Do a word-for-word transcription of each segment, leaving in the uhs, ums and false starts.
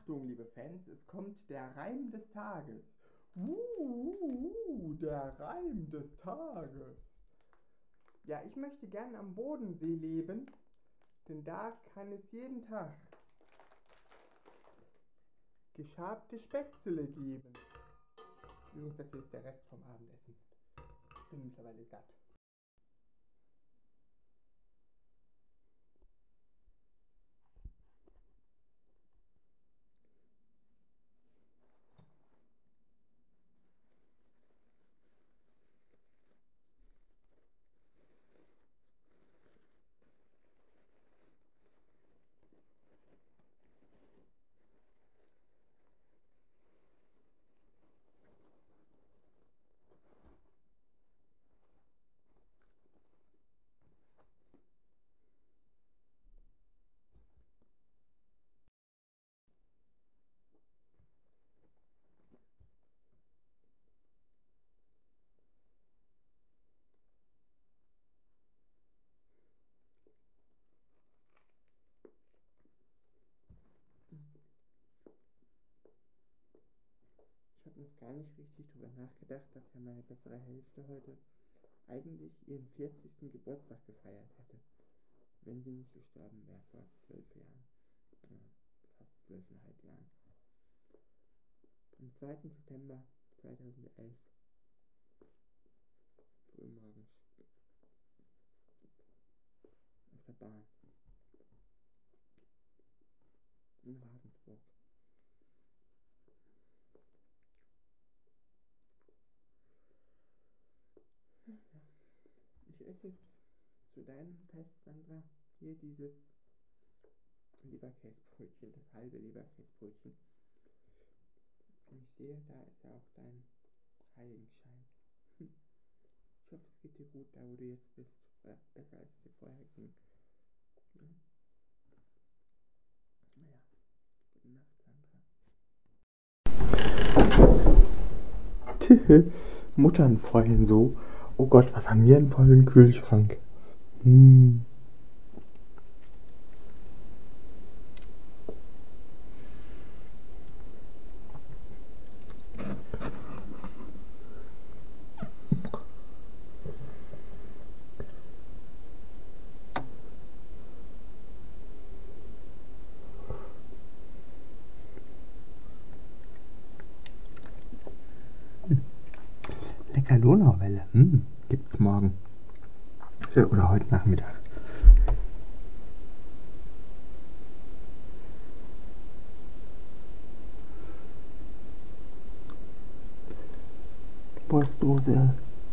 Achtung, liebe Fans, es kommt der Reim des Tages. Uh, der Reim des Tages. Ja, ich möchte gern am Bodensee leben, denn da kann es jeden Tag geschabte Spätzle geben. Übrigens, das hier ist der Rest vom Abendessen. Ich bin mittlerweile satt. Ich habe noch gar nicht richtig drüber nachgedacht, dass ja meine bessere Hälfte heute eigentlich ihren vierzigsten Geburtstag gefeiert hätte, wenn sie nicht gestorben wäre vor zwölf Jahren, ja, fast zwölfeinhalb Jahren. Am zweiten September zweitausendelf, frühmorgens, auf der Bahn in Ravensburg. Ich esse jetzt zu deinem Fest, Sandra, hier dieses Leberkäsebrötchen, das halbe Leberkäsebrötchen. Und ich sehe, da ist ja auch dein Heiligenschein. Hm. Ich hoffe, es geht dir gut, da wo du jetzt bist. Oder besser, als es dir vorher ging. Ja. Naja, gute Nacht, Sandra. Tühe, Muttern freuen so. Oh Gott, was haben wir einen vollen Kühlschrank? Hm. Lecker Donauwelle. Hm, gibt's morgen. Äh, oder heute Nachmittag. Wurstdose.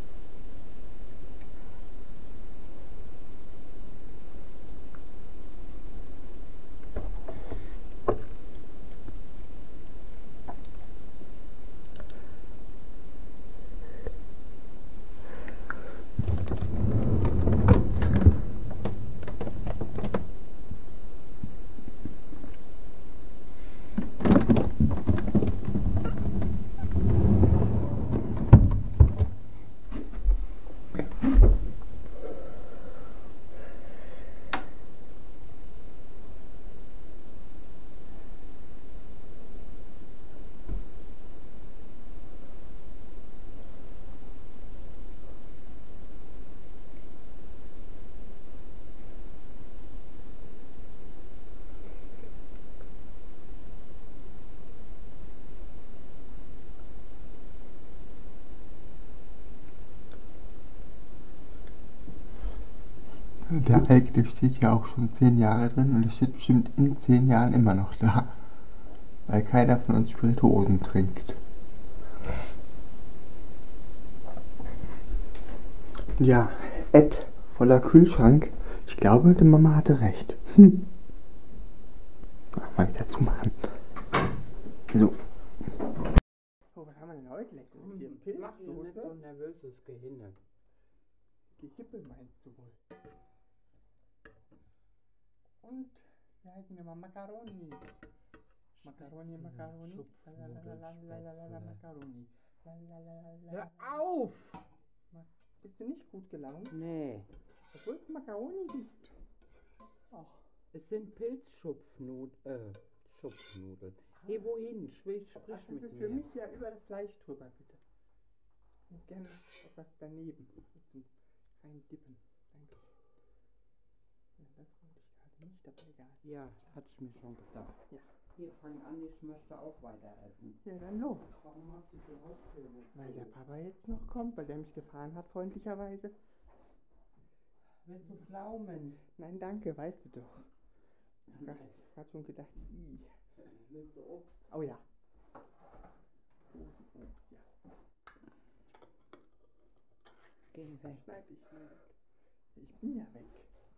Der Alk, steht ja auch schon zehn Jahre drin und es steht bestimmt in zehn Jahren immer noch da, weil keiner von uns Spirituosen trinkt. Ja, Ed, voller Kühlschrank. Ich glaube, die Mama hatte recht. Hm. Ach, mal wieder zumachen. So. Oh, was haben wir denn heute leckeres hier? Pilzsoße? Mach dir nicht so ein nervöses Gehirn. Gehippel meinst du wohl? Und, wie heißen die mal? Macaroni. Macaroni, Macaroni. Lalalala, Macaroni. Hör auf! Bist du nicht gut gelaunt? Nee. Obwohl es Macaroni gibt. Ach. Es sind Pilzschupfnudeln. Äh, Schupfnudeln. Geh wohin? Sprich, sprich Ach, das mit ist mir. für mich ja über das Fleisch drüber, bitte. Und gerne etwas daneben. Zum rein dippen. Danke. Ja, das wollte ich gerade nicht, aber egal. Ja, hatte ich mir schon gedacht. Ja. Hier, fang an, ich möchte auch weiter essen. Ja, dann los. Warum hast du die Haustür nicht Weil zu? der Papa jetzt noch kommt, weil der mich gefahren hat, freundlicherweise. Willst du Pflaumen? Nein, danke, weißt du doch. Nein. Ich hatte schon gedacht, i. Willst du Obst? Oh ja. Großen Obst, ja. Geh weg. Schneid ich mal weg. Ich bin ja weg.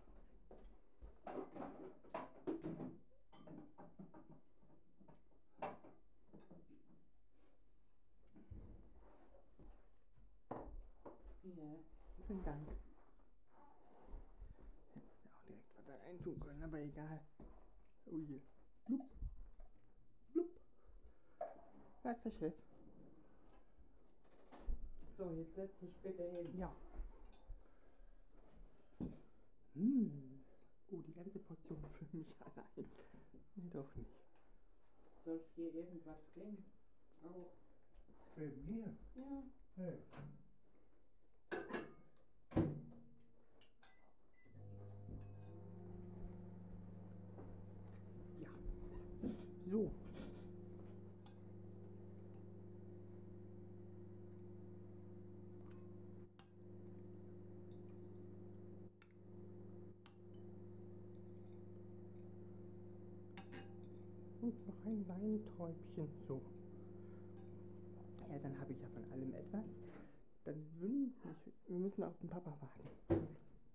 Hier. Vielen Dank. Hättest du auch direkt was da reintun können, aber egal. Oh je. Blub. Blub. Da ist der Chef. So, jetzt setz dich bitte hin. Ja. Hm. Oh, die ganze Portion für mich allein. Nee, doch nicht. Soll ich dir irgendwas bringen? Auch. Hey, mir? Ja. Hey. Ja. So. Und noch ein Weinträubchen. So. Ja, dann habe ich ja von allem etwas. Dann wün- ich, wir müssen auf den Papa warten.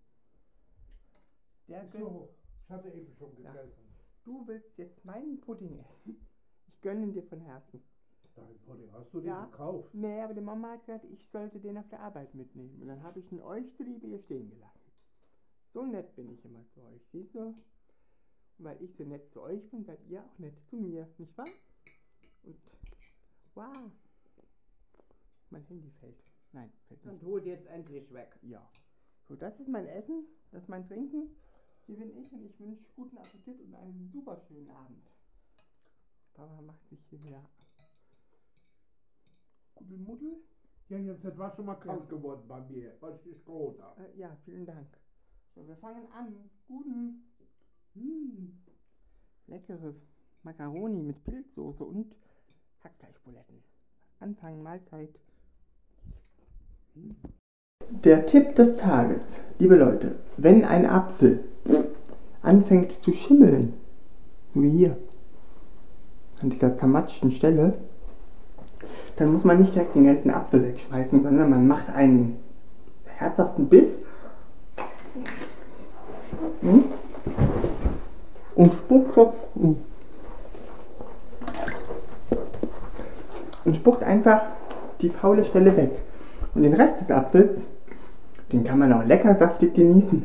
Der gönnt, So, ich hatte eben schon Ja. gegessen. du willst jetzt meinen Pudding essen. Ich gönne ihn dir von Herzen. Dein Pudding, hast du den Ja. gekauft? Nee, aber die Mama hat gesagt, ich sollte den auf der Arbeit mitnehmen. Und dann habe ich ihn euch zuliebe hier stehen gelassen. So nett bin ich immer zu euch, siehst du? Und weil ich so nett zu euch bin, seid ihr auch nett zu mir, nicht wahr? Und wow. Mein Handy fällt. Nein, fällt Dann nicht. tu es jetzt endlich weg. Ja. So, das ist mein Essen, das ist mein Trinken. Hier bin ich und ich wünsche guten Appetit und einen super schönen Abend. Papa macht sich hier wieder Guddelmuddel. Ja, jetzt war schon mal kalt geworden bei mir, weil ich dich geholt habe. Äh, ja, vielen Dank. So, wir fangen an. Guten. Hm. Leckere Macaroni mit Pilzsoße und Hackfleischbuletten. Anfangen, Mahlzeit. Der Tipp des Tages. Liebe Leute, wenn ein Apfel anfängt zu schimmeln, so wie hier, an dieser zermatschten Stelle, dann muss man nicht direkt den ganzen Apfel wegschmeißen, sondern man macht einen herzhaften Biss hm, und spuckt, und spuckt einfach die faule Stelle weg. Und den Rest des Apfels, den kann man auch lecker saftig genießen.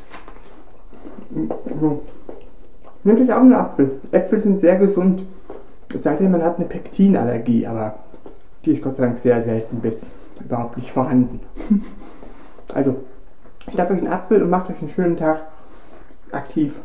So. Nehmt euch auch einen Apfel. Äpfel sind sehr gesund. Es sei denn, man hat eine Pektinallergie, aber die ist Gott sei Dank sehr selten bis überhaupt nicht vorhanden. Also, schnappt euch einen Apfel und macht euch einen schönen Tag aktiv.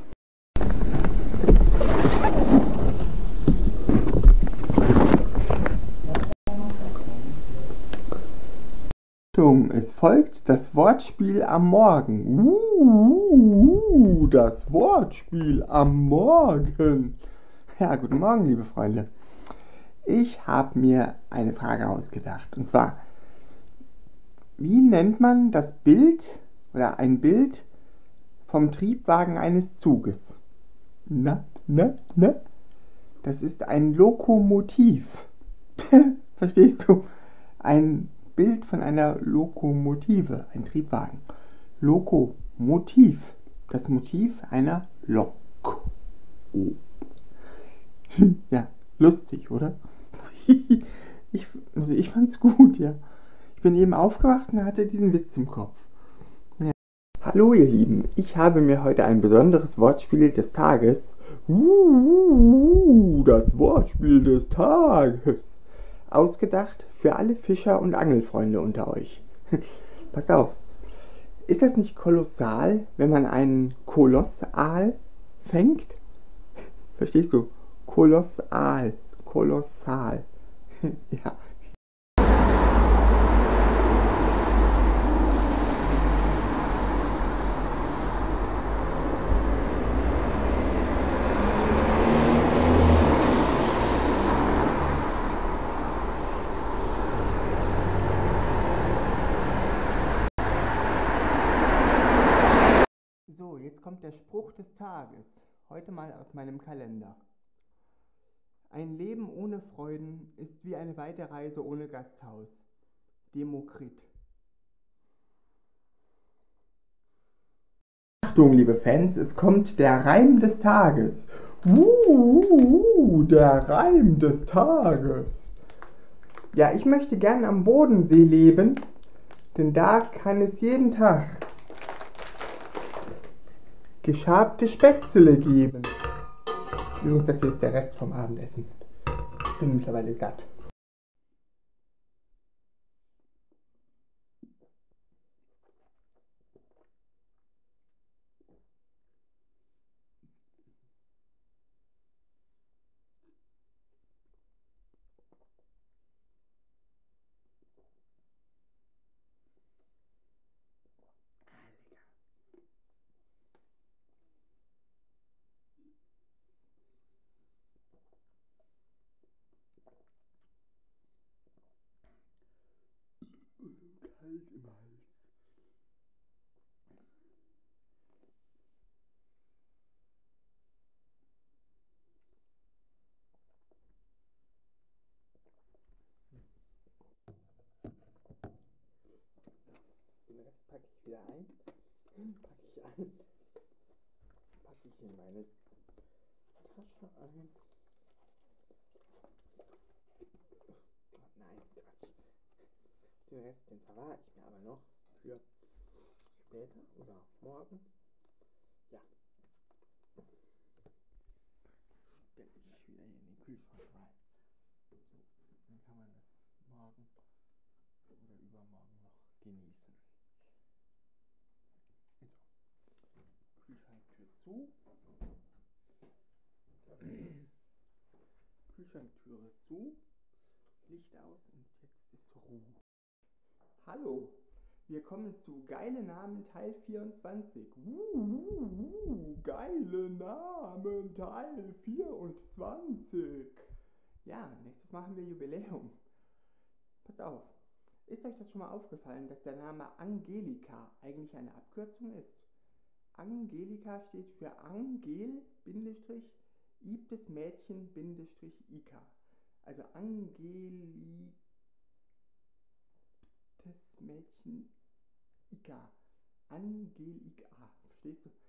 Es folgt das Wortspiel am Morgen. Uh, uh, das Wortspiel am Morgen. Ja, guten Morgen, liebe Freunde. Ich habe mir eine Frage ausgedacht. Und zwar, wie nennt man das Bild oder ein Bild vom Triebwagen eines Zuges? Na, na, na? Das ist ein Lokomotiv. Verstehst du? Ein Bild von einer Lokomotive, ein Triebwagen. Lokomotiv. Das Motiv einer Lok. Oh. Ja, lustig, oder? ich, also ich fand's gut, ja. Ich bin eben aufgewacht und hatte diesen Witz im Kopf. Ja. Hallo ihr Lieben, ich habe mir heute ein besonderes Wortspiel des Tages, uh, das Wortspiel des Tages, ausgedacht für alle Fischer- und Angelfreunde unter euch. Passt auf. Ist das nicht kolossal, wenn man einen Kolossaal fängt? Verstehst du? Kolossal. kolossal. Ja. So, jetzt kommt der Spruch des Tages. Heute mal aus meinem Kalender. Ein Leben ohne Freuden ist wie eine weite Reise ohne Gasthaus. Demokrit. Achtung, liebe Fans, es kommt der Reim des Tages. Uh, der Reim des Tages. Ja, ich möchte gern am Bodensee leben, denn da kann es jeden Tag geschabte Spätzle geben. Übrigens, das hier ist der Rest vom Abendessen. Ich bin mittlerweile satt. Kalt im Hals. Den Rest packe ich wieder ein. Packe ich ein. Packe ich in meine Tasche ein. Nein, Quatsch. Den Rest, den verwahre ich mir aber noch für später oder morgen. Ja. Stelle ich wieder hier in den Kühlschrank rein. So, dann kann man das morgen oder übermorgen noch genießen. So. Kühlschranktür zu. Kühlschranktüre zu. Licht aus und jetzt ist Ruhe. Hallo, wir kommen zu Geile Namen Teil vierundzwanzig. Uh, uh, uh, geile Namen Teil vierundzwanzig. Ja, nächstes Mal haben wir Jubiläum. Pass auf, ist euch das schon mal aufgefallen, dass der Name Angelika eigentlich eine Abkürzung ist? Angelika steht für Angel, Ibtes Mädchen, Ika. Also Angeli das Mädchen Ika. Angelika. Verstehst du?